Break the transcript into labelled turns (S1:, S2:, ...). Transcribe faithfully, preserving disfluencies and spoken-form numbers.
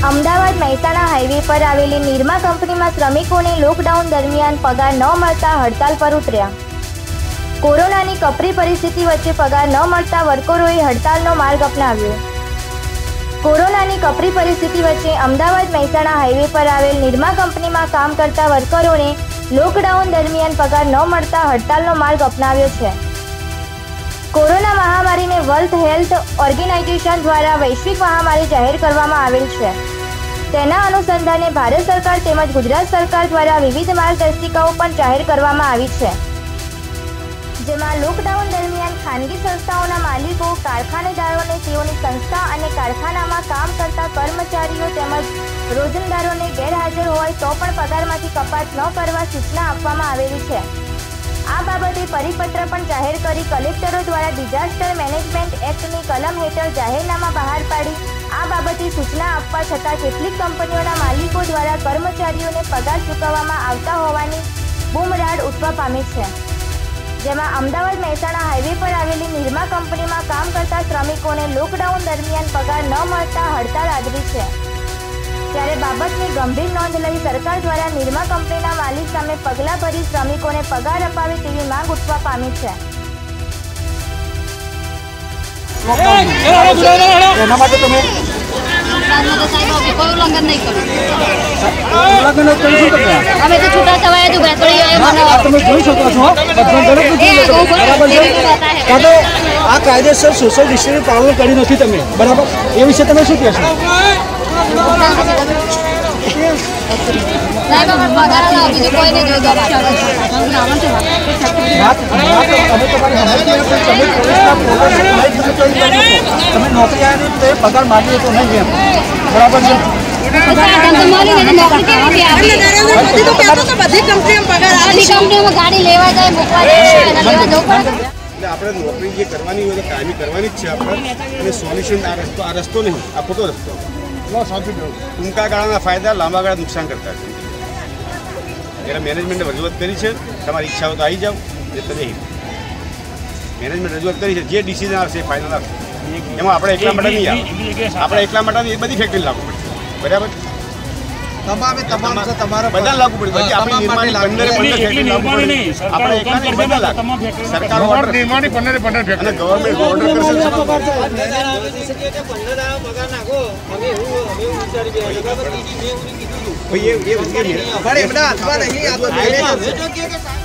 S1: Ahmedabad Mehsana highway પર આવેલી નિરમા કંપનીમાં શ્રમિકોને લોકડાઉન દરમિયાન પગાર ન મળતા હડતાલ પર ઉતર્યા। કોરોનાની કપરી પરિસ્થિતિ વચ્ચે પગાર ન મળતા વર્કરોએ હડતાલનો માર્ગ અપનાવ્યો। કોરોનાની કપરી પરિસ્થિતિ વચ્ચે અમદાવાદ મહેસાણા હાઈવે પર આવેલ નિરમા કંપનીમાં કામ કરતા વર્કરોને લોકડાઉન દરમિયાન પગાર ન મળતા હડતાલનો માર્ગ અપનાવ્યો છે। કોરોના મહામારીને વર્લ્ડ હેલ્થ ઓર્ગેનાઇઝેશન દ્વારા વૈશ્વિક મહામારી જાહેર કરવામાં આવેલ છે। તેના અનુસંધાને ભારત સરકાર તેમજ ગુજરાત સરકાર દ્વારા વિવિધ માર્ગદર્શિકાઓ પણ જાહેર કરવામાં આવી છે, જેમાં લોકડાઉન દરમિયાન ખાનગી સંસ્થાઓના માલિકો, કારખાનેદારોને તેઓની સંસ્થા અને કારખાનામાં કામ કરતા કર્મચારીઓ તેમજ રોજંદારોને ગેરહાજર હોય તો પણ પગારમાંથી કપાત ન કરવા સૂચના આપવામાં આવેલી છે। આ બાબતે પરિપત્ર પણ જાહેર કરી કલેક્ટરો દ્વારા ડિઝાસ્ટર મેનેજમેન્ટ એક્ટની કલમ હેઠળ જાહેરનામા બહાર પાડી આ બાબતે સૂચના આપવા છતાં કેટલીક કંપનીઓના માલિકો દ્વારા કર્મચારીઓને પગાર ચૂકવવામાં આવતા હોવાની બૂમરાડ ઉઠવા પામી છે, જેમાં અમદાવાદ મહેસાણા હાઈવે પર આવેલી નિરમા કંપનીમાં કામ કરતા શ્રમિકોને લોકડાઉન દરમિયાન પગાર ન મળતા હડતાળ આદરી છે। ત્યારે બાબતની ગંભીર નોંધ લઈ સરકાર દ્વારા નિરમા કંપનીના માલિક સામે પગલાં ભરી શ્રમિકોને પગાર અપાવે તેવી માંગ ઉઠવા પામી છે।
S2: એના માટે તમે
S3: ઉલ્લંઘન નહીં કરું,
S2: ઉલ્લંઘન કરી શું તમે
S3: અમે તો છૂટા છવાયા જો બેતડી
S2: આ તમે જોઈ શકો છો બરાબર છે તો આ કાયદેસર સોશિયલ ડિસ્ટન્સનું પાલન કરી નથી તમે, બરાબર? એ વિશે તમે શું કહેશો? તમે નોકરી આવી તો પગાર માગીએ તો નહીં એમ, બરાબર છે?
S3: ગાડી લેવા જાય મૂકવા જાય
S4: એટલે આપણે નોકરી જે કરવાની હોય તો કાયમી કરવાની જ છે આપણે, અને સોલ્યુશન આ રસ્તો આ રસ્તો નહીં, આ ખોટો રસ્તો ટૂંકા ગાળાના ફાયદા લાંબા ગાળા નુકસાન કરતા છે। એટલે મેનેજમેન્ટે રજૂઆત કરી છે, તમારી ઈચ્છા હોય તો આવી જાઓ, એ તમે મેનેજમેન્ટ રજૂઆત કરી છે, જે ડિસિઝન આવશે એ ફાઇનલ આવશે, એમાં આપણે એકલા માટે નહીં આવે, આપણે એકલા માટે એ બધી ફેક્ટરી લાગુ પડશે, બરાબર?
S2: તમામે તમામ તમારા
S4: બધા લાગુ પડે, પછી આપણી નિર્માણની પંદરે પંદર ફેક્ટરી લાગુ પડે, આપણે એકલા નહીં બધા લાગે, સરકાર ઓર્ડર નિર્માણની પંદરે પંદર ફેક્ટરી અને ગવર્મેન્ટ ઓર્ડર કરશે।